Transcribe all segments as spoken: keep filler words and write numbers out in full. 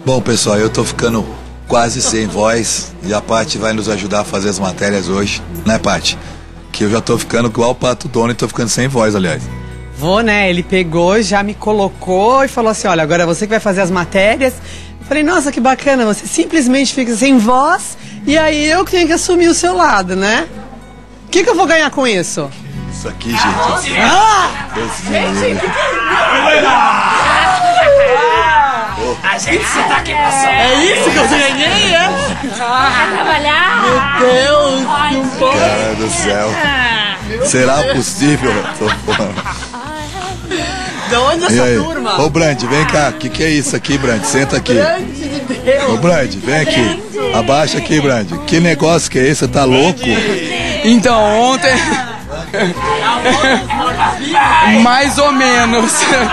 Bom, pessoal, eu tô ficando quase sem voz e a Paty vai nos ajudar a fazer as matérias hoje, né, Paty? Que eu já tô ficando igual o Pato Dono e tô ficando sem voz, aliás. Vou, né? Ele pegou, já me colocou e falou assim, olha, agora você que vai fazer as matérias. Eu falei, nossa, que bacana, você simplesmente fica sem voz e aí eu que tenho que assumir o seu lado, né? O que que eu vou ganhar com isso? Isso aqui, gente. Ah! A gente se tá aqui pra só. É isso que eu ganhei, é? Vai trabalhar. Meu Deus, que um pouco. Cara do céu. Será possível? Tô falando. De onde E essa aí? turma? Ô, Brand, vem cá. O que que é isso aqui, Brand? Senta aqui. Grande de Deus. Ô, Brand, vem aqui. Abaixa aqui, Brand. Que negócio que é esse? Você tá louco? Então, ontem... Mais ou menos.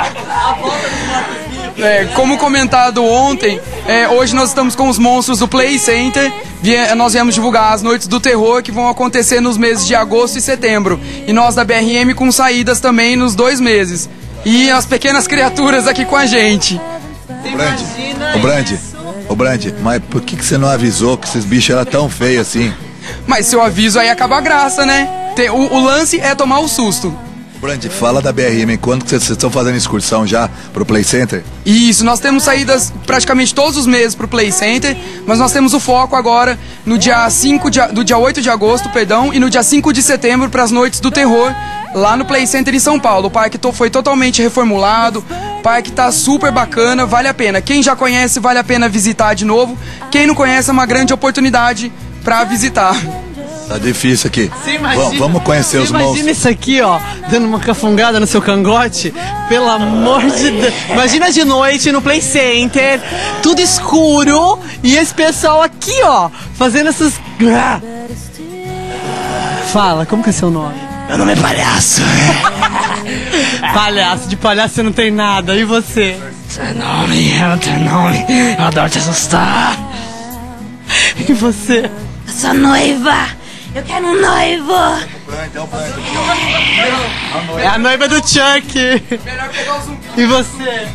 É, como comentado ontem, é, hoje nós estamos com os monstros do Play Center. Vie- nós viemos divulgar as noites do terror que vão acontecer nos meses de agosto e setembro. E nós da B R M com saídas também nos dois meses. E as pequenas criaturas aqui com a gente. Brand, ô, Brand, ô, Brand, mas por que que você não avisou que esses bichos eram tão feios assim? Mas se eu aviso aí acaba a graça, né? Tem- o, o lance é tomar o susto. Brand, fala da B R M, quando que vocês estão fazendo excursão já pro Play Center? Isso, nós temos saídas praticamente todos os meses pro Play Center, mas nós temos o foco agora no dia cinco de, do dia oito de agosto, perdão, e no dia cinco de setembro para as noites do terror, lá no Play Center em São Paulo. O parque to, foi totalmente reformulado, o parque tá super bacana, vale a pena. Quem já conhece, vale a pena visitar de novo. Quem não conhece, é uma grande oportunidade para visitar. Tá difícil aqui. Você imagina, Vamos, vamos conhecer você os imagina monstros. isso aqui, ó, dando uma cafungada no seu cangote? Pelo amor de Deus. Imagina de noite no Play Center, tudo escuro, e esse pessoal aqui, ó, fazendo essas... Fala, como que é seu nome? Meu nome é Palhaço. Palhaço, de palhaço você não tem nada, e você? Seu nome, eu não tenho nome. Eu adoro te assustar. E você? Eu sou noiva. Eu quero um noivo. É a noiva do Chuck. E você?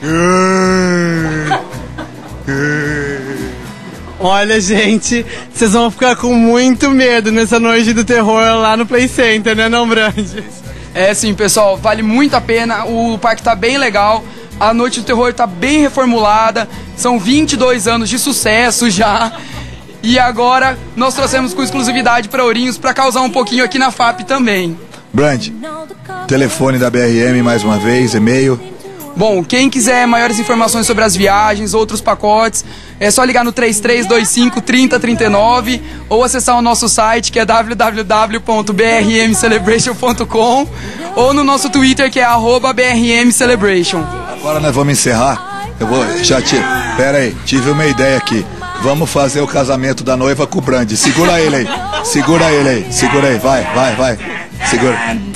Olha, gente, vocês vão ficar com muito medo nessa noite do terror lá no Play Center, né, não, Brandes? É sim, pessoal, vale muito a pena, o parque tá bem legal, a Noite do Terror tá bem reformulada, são vinte e dois anos de sucesso já, e agora nós trouxemos com exclusividade para Ourinhos para causar um pouquinho aqui na F A P também. Brand, telefone da B R M mais uma vez, e-mail. Bom, quem quiser maiores informações sobre as viagens, outros pacotes, é só ligar no três três dois cinco, três zero três nove ou acessar o nosso site que é w w w ponto b r m celebration ponto com ou no nosso Twitter que é arroba b r m celebration. Agora nós vamos encerrar. Eu vou. Já te. Pera aí, tive uma ideia aqui. Vamos fazer o casamento da noiva com o Brand. Segura ele aí. Segura ele aí. Segura aí. Vai, vai, vai. Segura.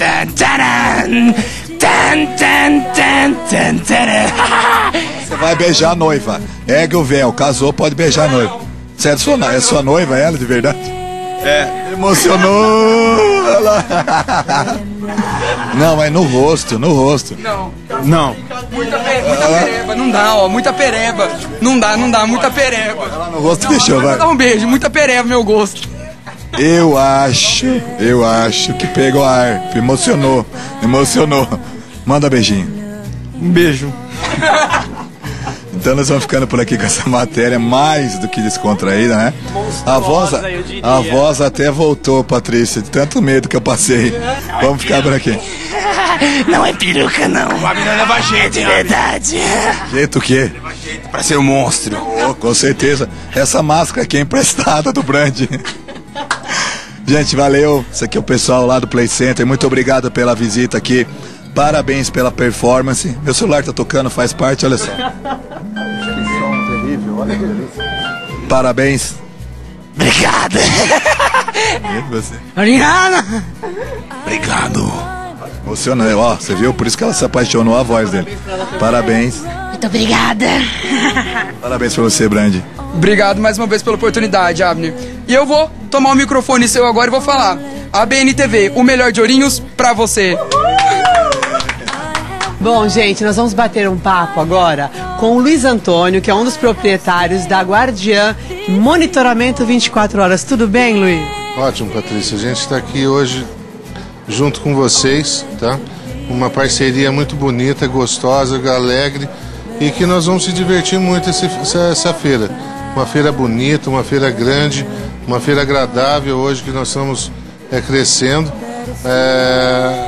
Você vai beijar a noiva. Ergue o véu. Casou, pode beijar a noiva. Você é sua, é sua noiva, ela, de verdade? É. Emocionou. Ela. Não, é no rosto, no rosto. Não, Não. muita, pe- muita pereba, não dá, ó, muita pereba. Não dá, não dá, muita pereba. No rosto deixou, vai. Dá um beijo, muita pereba, meu gosto. Eu acho, eu acho que pegou ar. Emocionou, emocionou. Manda beijinho. Um beijo. Então nós vamos ficando por aqui com essa matéria mais do que descontraída, né? A voz, eu diria. a voz até voltou, Patrícia, de tanto medo que eu passei. Vamos ficar por aqui. Não é peruca, não. A mina leva jeito, É hein? verdade. Jeito o quê? Pra ser um monstro. Oh, com certeza. Essa máscara aqui é emprestada do Brand. Gente, valeu. Esse aqui é o pessoal lá do Play Center. Muito obrigado pela visita aqui. Parabéns pela performance. Meu celular tá tocando, faz parte, olha só. Que som terrível, olha que delícia. Parabéns. Obrigado. E você? Obrigado. Obrigado. Emocionante, ó, você viu? Por isso que ela se apaixonou a voz dele. Parabéns. Muito obrigada. Parabéns pra você, Brand. Obrigado mais uma vez pela oportunidade, Abner. E eu vou tomar o microfone seu agora e vou falar. A B N T V, o melhor de Ourinhos pra você. Bom, gente, nós vamos bater um papo agora com com o Luiz Antônio, que é um dos proprietários da Guardiã Monitoramento vinte e quatro horas. Tudo bem, Luiz? Ótimo, Patrícia. A gente está aqui hoje junto com vocês, tá? Uma parceria muito bonita, gostosa, alegre e que nós vamos se divertir muito esse, essa, essa feira. Uma feira bonita, uma feira grande, uma feira agradável hoje que nós estamos é, crescendo. É...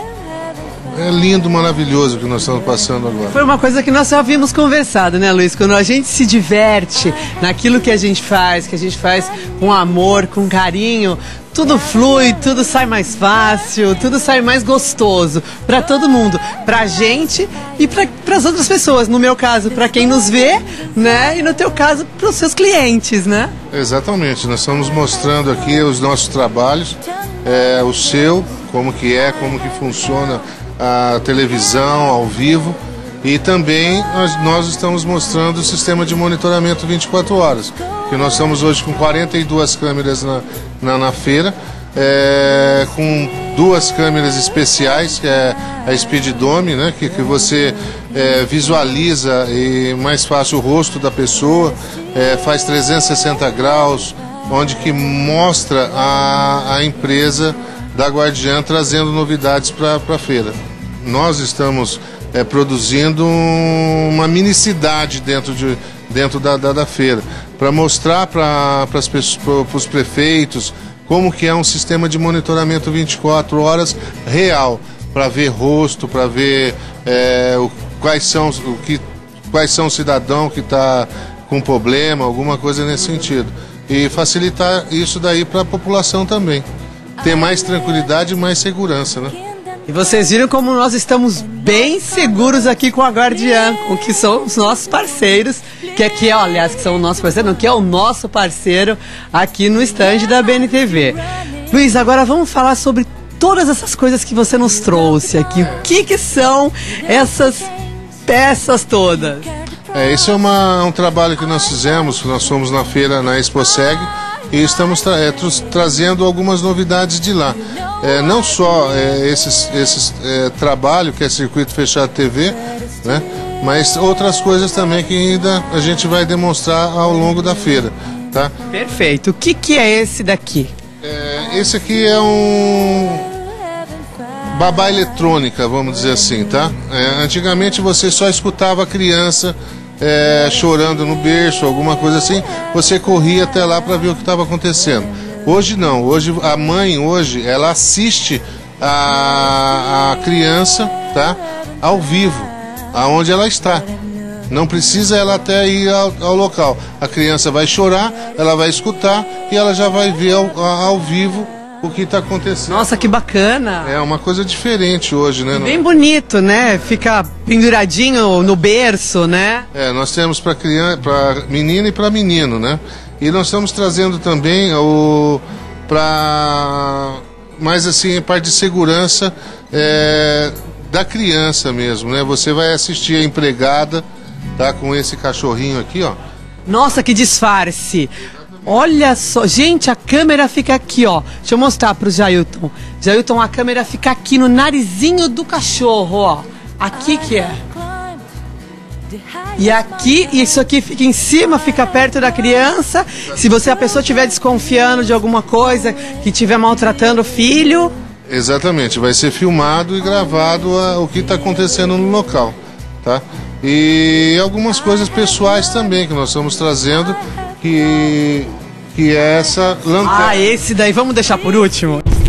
É lindo, maravilhoso o que nós estamos passando agora. Foi uma coisa que nós só havíamos conversado, né, Luiz? Quando a gente se diverte naquilo que a gente faz, que a gente faz com amor, com carinho, tudo flui, tudo sai mais fácil, tudo sai mais gostoso para todo mundo, pra gente e para as outras pessoas. No meu caso, para quem nos vê, né? E no teu caso, para os seus clientes, né? Exatamente. Nós estamos mostrando aqui os nossos trabalhos, é, o seu, como que é, como que funciona a televisão ao vivo, e também nós, nós estamos mostrando o sistema de monitoramento vinte e quatro horas, que nós estamos hoje com quarenta e duas câmeras na, na, na feira, é, com duas câmeras especiais, que é a Speed Dome, né, que, que você é, visualiza e mais fácil o rosto da pessoa, é, faz trezentos e sessenta graus, onde que mostra a, a empresa da Guardiã trazendo novidades para a feira. Nós estamos é, produzindo uma minicidade dentro, de, dentro da, da, da feira, para mostrar para os prefeitos como que é um sistema de monitoramento vinte e quatro horas real, para ver rosto, para ver é, o, quais são o que quais são os cidadãos que está com problema, alguma coisa nesse sentido, e facilitar isso daí para a população também. Ter mais tranquilidade e mais segurança, né? E vocês viram como nós estamos bem seguros aqui com a Guardiã, com que são os nossos parceiros, que aqui, ó, aliás, que são o nosso parceiro, não, que é o nosso parceiro aqui no estande da B N T V. Luiz, agora vamos falar sobre todas essas coisas que você nos trouxe aqui. O que que são essas peças todas? É, esse é uma, um trabalho que nós fizemos, nós fomos na feira, na ExpoSeg, e estamos tra é, tra trazendo algumas novidades de lá. É, não só é, esses, esses é, trabalho, que é Circuito Fechado T V, né, mas outras coisas também que ainda a gente vai demonstrar ao longo da feira. Tá? Perfeito. O que, que é esse daqui? É, esse aqui é um babá eletrônica, vamos dizer assim. Tá? É, antigamente você só escutava a criança É, chorando no berço, alguma coisa assim, você corria até lá para ver o que estava acontecendo. Hoje não, hoje a mãe hoje ela assiste a, a criança, tá, ao vivo, aonde ela está. Não precisa ela até ir ao, ao local. A criança vai chorar, ela vai escutar e ela já vai ver ao, ao vivo o que está acontecendo. Nossa, que bacana! É uma coisa diferente hoje, né? Bem bonito, né? Fica penduradinho no berço, né? É, nós temos para criança, para menina e para menino, né? E nós estamos trazendo também o para mais assim, a parte de segurança é, da criança mesmo, né? Você vai assistir a empregada, tá, com esse cachorrinho aqui, ó. Nossa, que disfarce! Olha só, gente, a câmera fica aqui, ó. Deixa eu mostrar pro Jailton. Jailton, a câmera fica aqui no narizinho do cachorro, ó. Aqui que é. E aqui, isso aqui fica em cima, fica perto da criança. Se você, a pessoa estiver desconfiando de alguma coisa, que estiver maltratando o filho. Exatamente, vai ser filmado e gravado a, o que está acontecendo no local, tá? E algumas coisas pessoais também que nós estamos trazendo, que, que é essa lanterna. Ah, esse daí, vamos deixar por último?